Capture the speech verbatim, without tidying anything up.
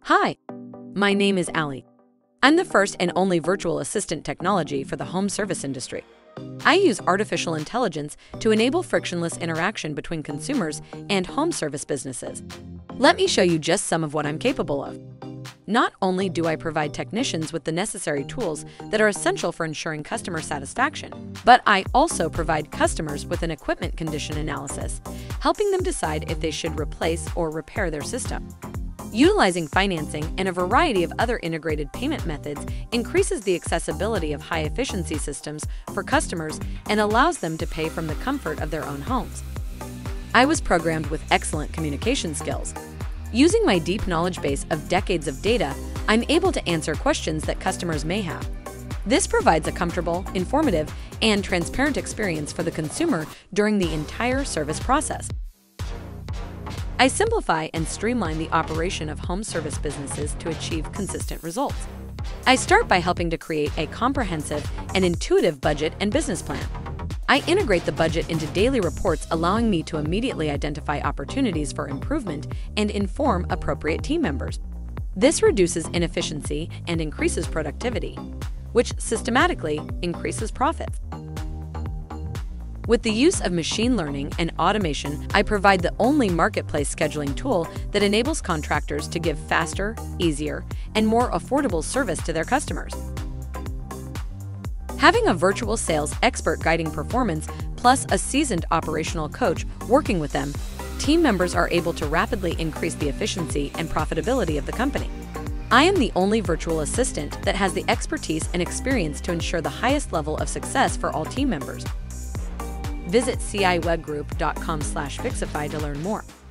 Hi, my name is Allie. I'm the first and only virtual assistant technology for the home service industry. I use artificial intelligence to enable frictionless interaction between consumers and home service businesses. Let me show you just some of what I'm capable of. Not only do I provide technicians with the necessary tools that are essential for ensuring customer satisfaction, but I also provide customers with an equipment condition analysis, helping them decide if they should replace or repair their system. Utilizing financing and a variety of other integrated payment methods increases the accessibility of high-efficiency systems for customers and allows them to pay from the comfort of their own homes. I was programmed with excellent communication skills. Using my deep knowledge base of decades of data, I'm able to answer questions that customers may have. This provides a comfortable, informative, and transparent experience for the consumer during the entire service process. I simplify and streamline the operation of home service businesses to achieve consistent results. I start by helping to create a comprehensive and intuitive budget and business plan. I integrate the budget into daily reports, allowing me to immediately identify opportunities for improvement and inform appropriate team members. This reduces inefficiency and increases productivity, which systematically increases profits. With the use of machine learning and automation, I provide the only marketplace scheduling tool that enables contractors to give faster, easier, and more affordable service to their customers. Having a virtual sales expert guiding performance, plus a seasoned operational coach working with them, team members are able to rapidly increase the efficiency and profitability of the company. I am the only virtual assistant that has the expertise and experience to ensure the highest level of success for all team members. Visit c i web group dot com slash fyxify to learn more.